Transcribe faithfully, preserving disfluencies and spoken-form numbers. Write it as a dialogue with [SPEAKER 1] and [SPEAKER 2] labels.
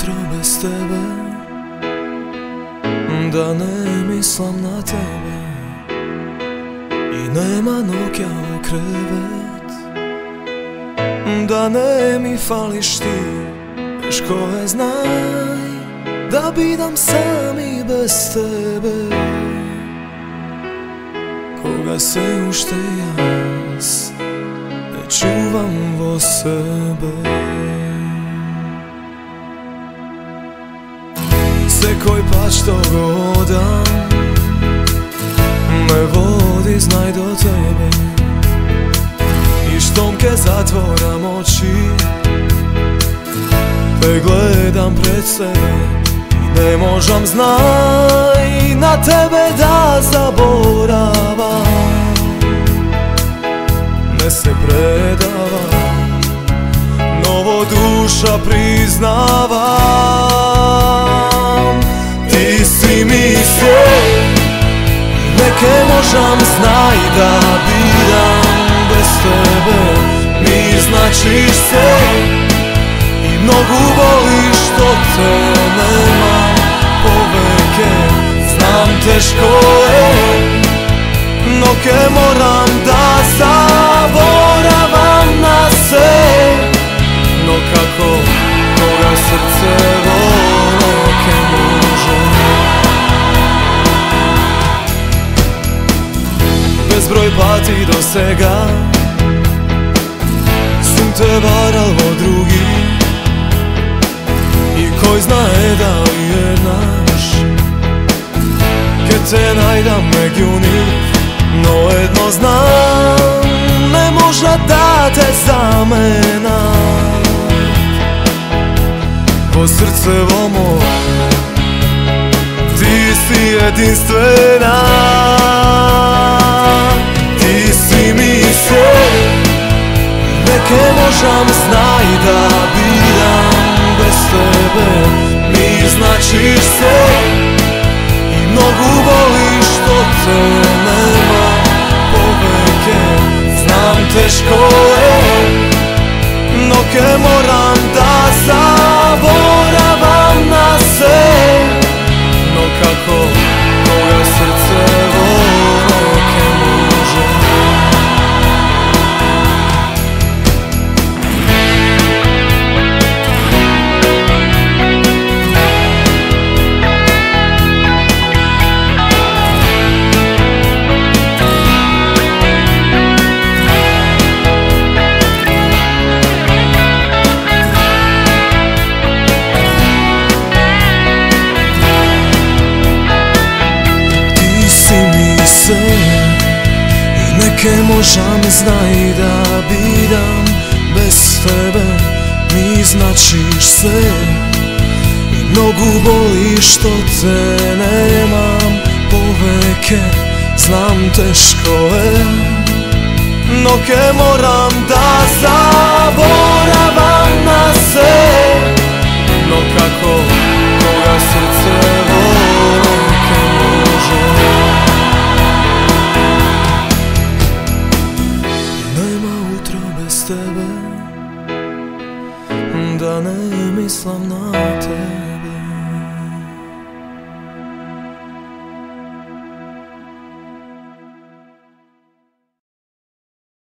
[SPEAKER 1] utro bez tebe, da ne mislim na tebe i nema noća u krevet, da ne mi fališ ti, teško je znaj, da bidam sam i bez tebe. Koga se ušte jas, ne čuvam vo sebe. Sekoj pa što godam, me vodi znaj do tebe, i štomke zatvoram oči, te gledam pred sebe i ne možam znaj na tebe da zaboravam. Ne se predavam, novo duša priznavam. Ti si mi sve, neke možam znaj da bidam bez tebe. Mi značiš sve i mnogo voliš što te nema poveke. Znam teško je, noke moram da zaboravam na sve. No kako koga srce voleke može. Bezbroj pati do svega sam te varal vo drugi, i koj znaje da li je naš, kad te najdam među njih. No jedno znam, ne možda da te zamenam. Vo srce vo moje, ti si jedinstvena. Ti si mi sve, neke možam znaj da bidam bez tebe. Mi značiš sve i mnogo voliš što te nema poveke. Znam teško je, noke moram da zaboravam na sve. No kako koga srce voleke može. I neke možam znaj da bidam bez tebe. Mi značiš sve i mnogo boliš što te nemam poveke. Znam teško je, noke moram da zaboravam na sve. No kako koga srce voleke može. Bez tebe, da ne mislim na te.